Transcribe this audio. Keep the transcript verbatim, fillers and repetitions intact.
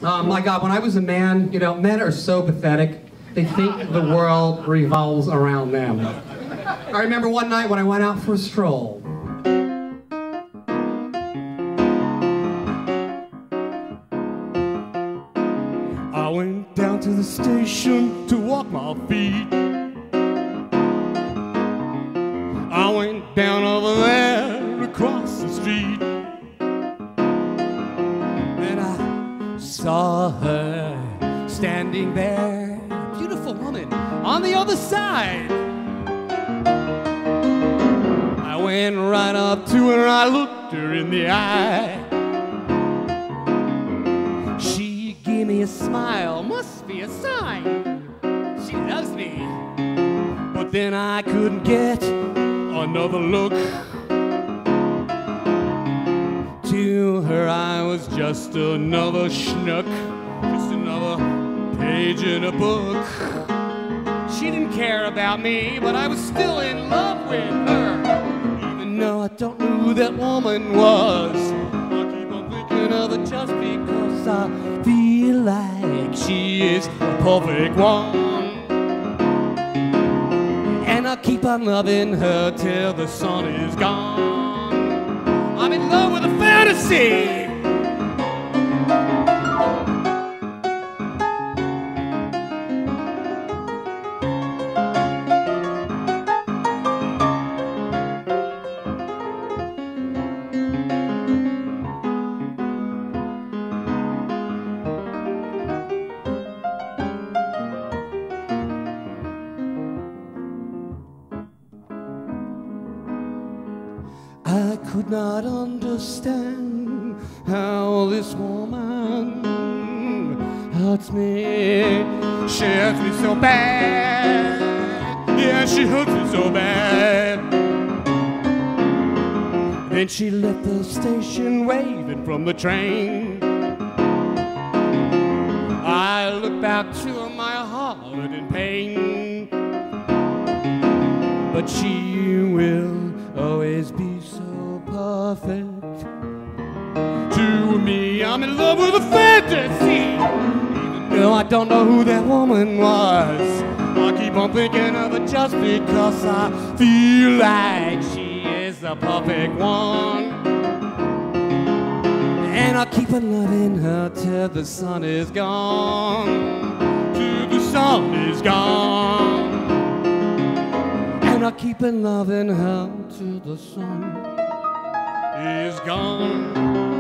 Oh my God, when I was a man, you know, men are so pathetic. They think the world revolves around them. I remember one night when I went out for a stroll. I went down to the station to walk my feet. I went down over there across the street. Then I saw her standing there, beautiful woman, on the other side. I went right up to her, I looked her in the eye. She gave me a smile, must be a sign she loves me. But then I couldn't get another look. To her I was just another schnook, just another page in a book. She didn't care about me, but I was still in love with her. Even though I don't know who that woman was, I keep on thinking of her just because I feel like she is the perfect one. And I keep on loving her till the sun is gone. I'm in love with a fantasy. I could not understand how this woman hurts me. She hurts me so bad. Yeah, she hurts me so bad. Then she left the station waving from the train. I looked back to my heart in pain. But she will always be so perfect to me. I'm in love with a fantasy. Even though I don't know who that woman was, I keep on thinking of her just because I feel like she is the perfect one. And I keep on loving her till the sun is gone, till the sun is gone. And I keep on loving her till the sun is gone.